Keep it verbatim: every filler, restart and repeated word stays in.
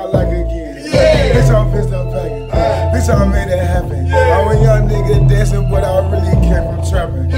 up like again. Yeah. Bitch, I'm pissed up packing. Bitch, I made it happen. Yeah. I'm a young nigga dancing, but I really came from trapping.